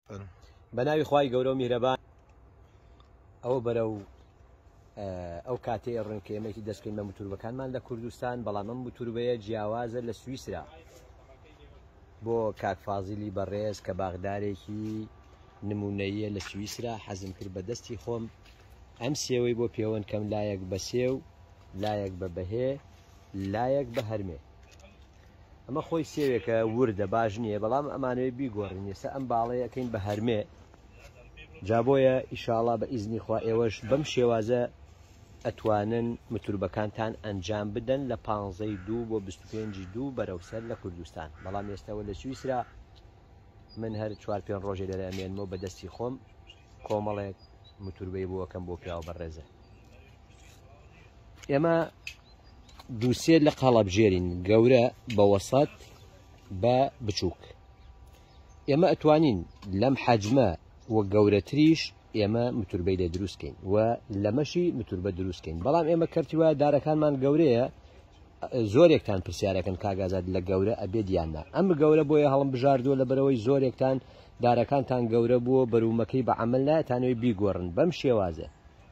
بەناوی خوای گەورە و میهرەبان ئەوە بەرەو ئەو کاتەی ڕوون کە ئێمەی دەستکەین بە موتوربەکانمان لە کوردستان، بەڵام ئەم موتوربەیە جیاوازە لە سویسرا بۆ کاک فازیلی بەڕێز کە باغدارێکی نمونەیە لە سویسرا حەزم کرد بە دەستی خۆم ئەم سێوەی بۆ پێوەن کەم لایەک بە سێو، لایەک بە بەهێ، لایەک بە هەرمێ. ئەمە خۆی سێوێکە وردە باش نییە، بەڵام ئەمانەوەی بیگۆڕین. ئێستا ئەم باڵەیە ئەکەین بە هەرمێ، جا بۆیە ئیشاڵا بە ئیزنی خوا ئێوەش بەم شێوازە ئەتوانن متوربەکانتان ئەنجام بدەن لە 15 بۆ 25 بەرەوسەر لە کوردستان. بەڵام ئێستاوە لە سویسرا من هەر 4-5 ڕۆژێ لەرە ئەمێنمەوە بە دەستی خۆم کۆمەڵێک متوربەی بۆەکەم بۆ پیاوە بەڕێزە. ئێمە دووسێ لە قاڵەبژێرین، گەورە بە وەسەط بە بچووک. ئێمە ئەتوانین لەم حەجمە وە گەورەتریش ئێمە متوربەی لێ دروستکەین و لەمەشی متوربە دروستکەین. بەڵام ئێمە کەرتیوە دارەکانمان گەورەیە، زۆرێکتان پرسیارەکەن کاگازات لە گەورە ئەبێ دیاننا. ئەم گەورە بۆیە هەڵم بژاردووە لەبەرەوەی زۆرێکتان دارەکانتان گەورە بووە بەرومەکەی بە عەمەل نایەتانەوەی بیگۆڕن بەم شێوازە.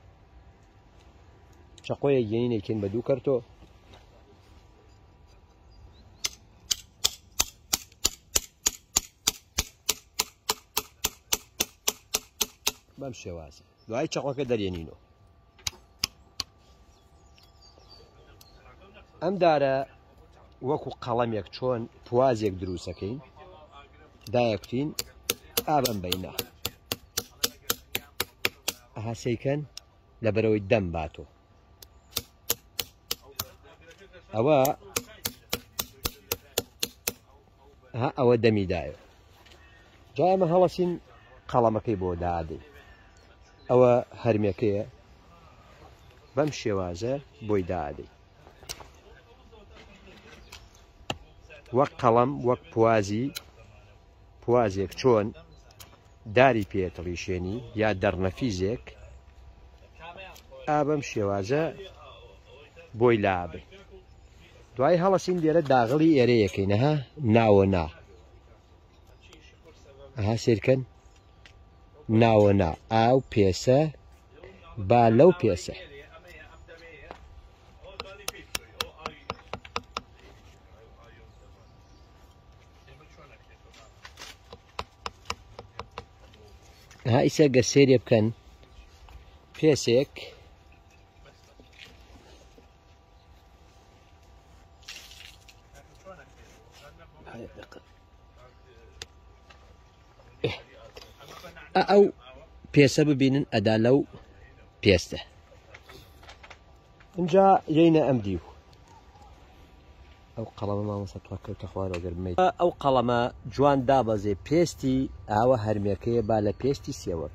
چەقۆیە گەینێکین بە دوو کەرتۆ بەم شێوازە، دوای چەقۆکە دەرێنینەوە. ئەم دارە وەکو قەڵەمێک چۆن پوازێک دروستەکەین، دایەکوتین ئابم بەینە ئەهاسەیکەن لەبەرەوەی دەم باتۆ. ئەوە دەمیدایە. جا ئەمە هەڵەسین قەڵەمەکەی بۆ دادەین. ئەوە هەرمێکەیە، بەم شێوازە بۆی دادەین. وەک قەڵەم، وەک پوازێک چۆن داری پێتڵیشێنی یا دەرنەفیزێک، بەم شێوازە بۆی لابێ. دوای هەڵەسین لێرە داغڵی ئێرەیەکەینەها ناوە نا، ئەها سیرکەن ناوە نا، ئاو پێسە با لەو پێسە. ها ئیسە گە سێرێ بکەن پێسێک ئەو پێسە ببینن ئەدا لەو پێستە. اینجا یەینە ئەم دیو ئەو قەڵەمە مامۆستا توکەوتە خوارەوە گەرمەی. ئەو قەڵەمە جوان دابەزێ پێستی ئاوە هەرمێکەیە با لە پێستی سێوەک.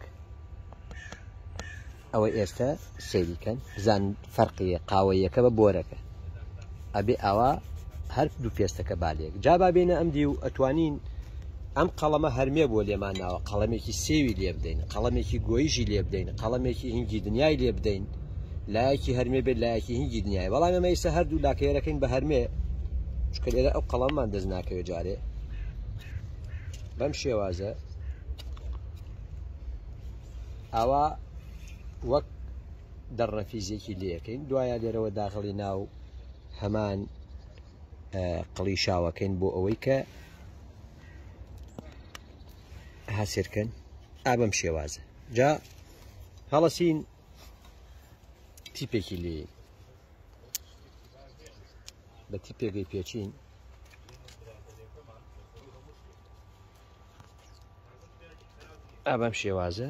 ئەوە ئێستا سەیریکەن بزان فەرقیە قاوەیەکە بە بۆرەکە، ئەبێ ئەوە هەر دوو پێستەکە بالێک. جا بابێنە ئەم دیو ئەتوانین ئەم قەڵەمە هەرمێ بۆ لێمان ناوە، قەڵەمێکی سێوی لێ بدەین، قەڵەمێکی گۆیژی لێ بدەین، قەڵەمێکی هینگی دنیای لێ بدەین، لایەکی هەرمێ بێت لایەکی هینگی دنیای. بەڵام ئێمە ئێستا هەردوو لاکەیەرەکەین بە هەرمێ، چکە لێرە ئەو قەڵەممان دەست ناکەوێت جارێ. بەم شێوازە ئەوە وەک دەڕنەفیزێکی لێەکەین، دوایە لێرەوە داخڵی ناو هەمان قڵیشاوەکەین بۆ ئەوەی کە هەسێرکەن ئابەم شێوازە. جا هەڵەسین تیپێکی لێ بە تیپێکی پێچین، ئابەم شێوازە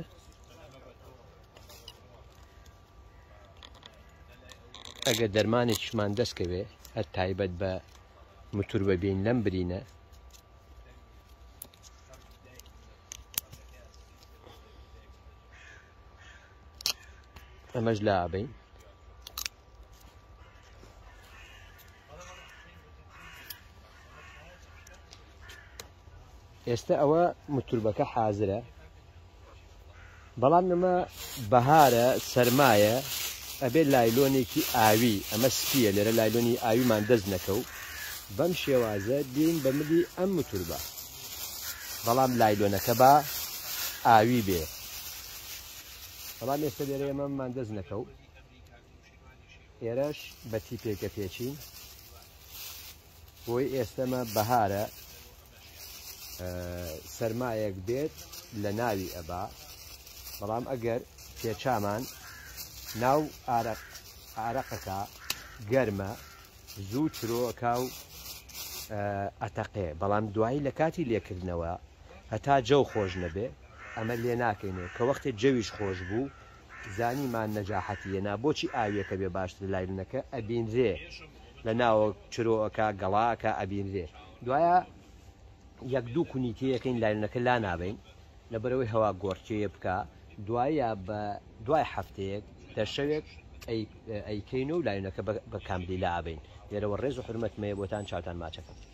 ئەگە دەرمانێکیشمان دەستکەوێ هەر تایبەت بە متوربە بین لەم برینە، ئەمەش لا ئابین. ئێستا ئەوە متوربەکە حازرە، بەڵام ئەمە بەهارە سەرمایە، ئەبێت لایلۆنێکی ئاوی، ئەمە سپیە لێرە لایلۆنی ئاویمان دەست نەکەوت. بەم شێوازە دێین بە ملی ئەم متوربە، بەڵام لایلۆنەکە بە ئاوی بێ. بەڵام ئێستا لێرە ئێمەمان دەست نەکەوت، ئێرەش بە تیپێکە پێچین بۆی ئێستەمە بەهارە سەرمایەک بێت لە ناوی ئەبا، بەڵام ئەگەر پێچامان ناو ئارەقەکە گەرمە زوو چرۆکە و ئەتەقێ، بەڵام دوایی لە کاتی لێکردنەوە هەتا جەو خۆش نەبێ ئەمە لێ ناکەینێ کە وەختێ جەویش خۆش بوو زانیمان نەجاحەتیەنا بۆچی ئاویەکە بێ باشتر لایلنەکە ئەبینرێ لە ناوە چرۆەکە گەڵاکە ئەبینرێ، دوایە یەک دوو کونیتەیەکەین لایلنەکە لا نابین لەبەرەوەی هەوا گۆڕچەیە بکە، دوایە بە دوای هەفتەیەک دەشەوێت ئەیکەین و لایونەکە بە کاملی لا ئابین. لێرەوە ڕێز و حرمەتمەیە بۆتان چاوتان ماچەکەم.